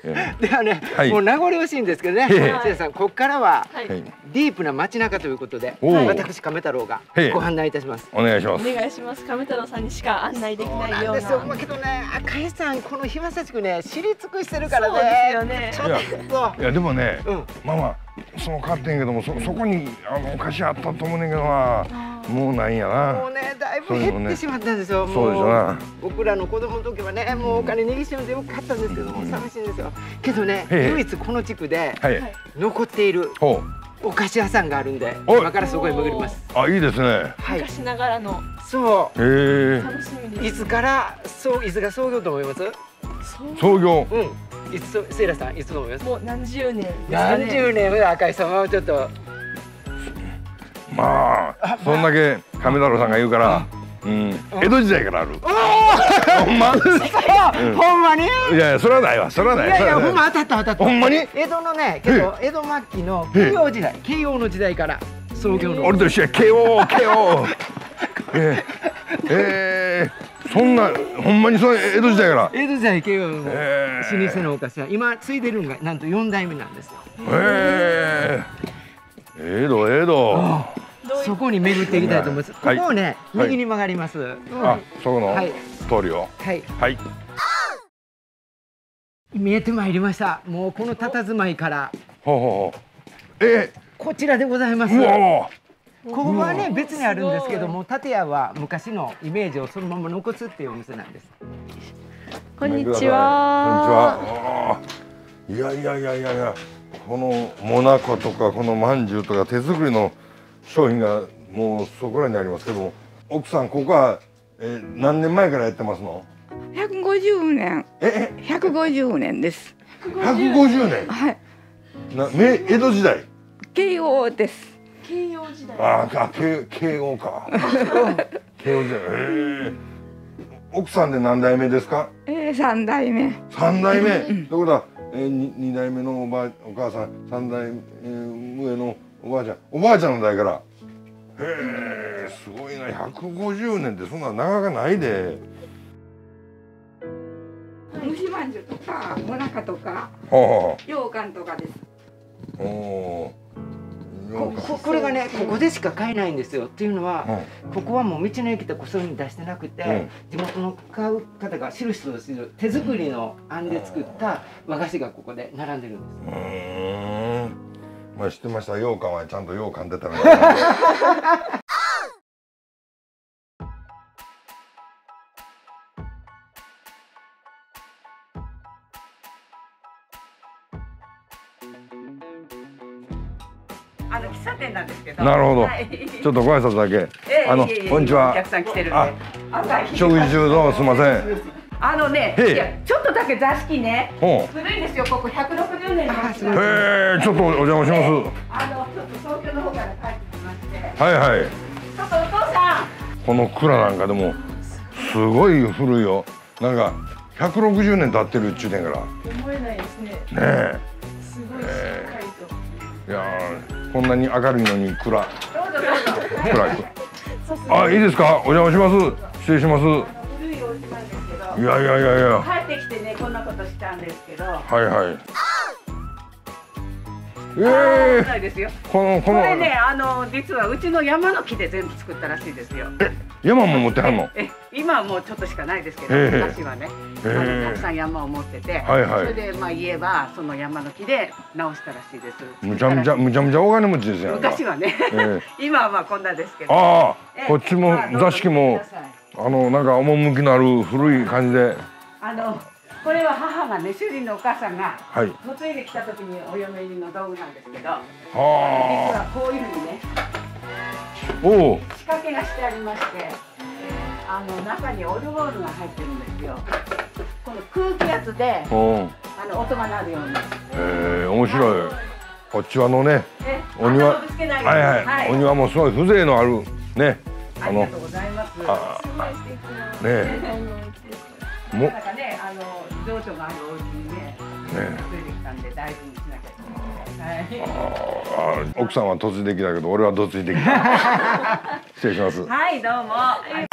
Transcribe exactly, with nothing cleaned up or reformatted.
ではね、もう名残惜しいんですけどね、せいさん、ここからはディープな街中ということで、私亀太郎がご案内いたします。 お願いします。 お願いします。亀太郎さんにしか案内できないような。 そうなんですよ。けどね、赤井さん、この日正地区ね、知り尽くしてるからね。 そうですよね。 ちょっと。 いや、でもね、まあまあ、そう買ってんけども、そ、そこに、あの、お菓子あったと思うねんけどな。もうないんやな。 もうね、だいぶ減ってしまったんですよ。 そうでしょな。 僕らの子供の時はね、もうお金握りしめてよく買ったんですけども、寂しいんですよ。けどね、唯一この地区で残っているお菓子屋さんがあるんで、今からそこへ潜ります。 あ、いいですね。 昔ながらの。 そう。 へえ。 楽しみです。 いつから、そう、いつが創業と思います？ 創業。 うん。いつ、セイラさん、いつと思います？ もう何十年。 何十年は赤井さんはちょっと。 まあ、そんだけ亀太郎さんが言うから、うん、江戸時代からある。ほんま？ ほんまに？ いやいや、それはないわ、それはない。 いやいや、ほんま当たった当たった。 ほんまに？ 江戸のね、けど江戸末期の慶応時代、慶応の時代から創業の。 俺と一緒や、慶応、慶応。ええ、そんな、ほんまにそう江戸時代から。 江戸時代慶応の老舗のお菓子は今継いでるのがなんとよん代目なんですよ。 へえ。江戸、江戸。 そこに巡っていきたいと思います。ここをね、右に曲がります。 あ、そこの通りを。 はい。 はい。 見えてまいりました。もうこの佇まいから。 ほうほう。え、 こちらでございます。ここはね、別にあるんですけども、建屋は昔のイメージをそのまま残すっていうお店なんです。 こんにちは。 こんにちは。いやいやいやいやいや、このモナコとかこのまんじゅうとか手作りの商品がもうそこらにありますけども、奥さんここは、えー、何年前からやってますの？ ひゃくごじゅうねん。え、ひゃくごじゅうねんです。 ひゃくごじゅうねん。 はい。 な、明江戸時代。 慶応です。 慶応時代。 ああ、慶慶応か。慶応時代。ええ。奥さんで何代目ですか？ ええ、三代目。 三代目。ということは、えー、に二代目のおばお母さん、三代、えー、上のおばあちゃん、おばあちゃんの代から。へえ、すごいな、ひゃくごじゅうねんってそんな長くないで。 蒸しまんじゅうとか、もなかとか、羊羹とかです。 おお。 ここれがね、ここでしか買えないんですよ。っていうのは、ここはもう道の駅とかそういうふうに出してなくて、地元の買う方が知る人ぞ知る手作りのあんで作った和菓子がここで並んでるんです。 うん。まあ知ってました。羊羹はちゃんと羊羹出たの。 あの喫茶店なんですけど。 なるほど。ちょっとご挨拶だけ。あの、こんにちは。 お客さん来てるんで。 食事中どうもすみません。 あのね、いや、ちょっとだけ座敷ね。古いんですよ。ここひゃくろくじゅうねんの。へえ、ちょっとお邪魔します。 あの、ちょっと東京の方から帰ってきまして。 はいはい。 ちょっとお父さん。 この蔵なんかでも、すごい古いよ。なんか、ひゃくろくじゅうねん経ってるっちゅうねんから。 思えないですね。ねえ。 すごいしっかりと。 いやー、こんなに明るいのに暗い。暗い。あ、いいですか。お邪魔します。失礼します。 古いお家なんですけど。 いやいやいやいや。 帰ってきてね、こんなことしたんですけど。 はいはい。 ええー。このこのこれね、あの実はうちの山の木で全部作ったらしいですよ。 え、山も持ってはんの？ え、今はもうちょっとしかないですけど、昔はね、あのたくさん山を持ってて、それでまあ言えばその山の木で直したらしいです。 むちゃむちゃむちゃむちゃ大金持ちですよ。 昔はね、今はまあこんなですけど。 ああ、こっちも座敷もあのなんか趣のある古い感じで。 あの。これは母がね、主人のお母さんが嫁いできた時にお嫁入りの道具なんですけど、実はこういうふうにね、 お仕掛けがしてありまして、あの中にオルゴールが入ってるんですよ。この空気圧であの音が鳴るように。へえ、面白い。こっちはのね、お庭、はいはい、お庭もすごい風情のあるね。 ありがとうございます。 ね。 もなんかね、あの情緒があるお家にね、連れてきたんで大事にしなきゃと思って。はい。 奥さんは嫁いできたけど、俺は嫁いできた。失礼します。 はい、どうも。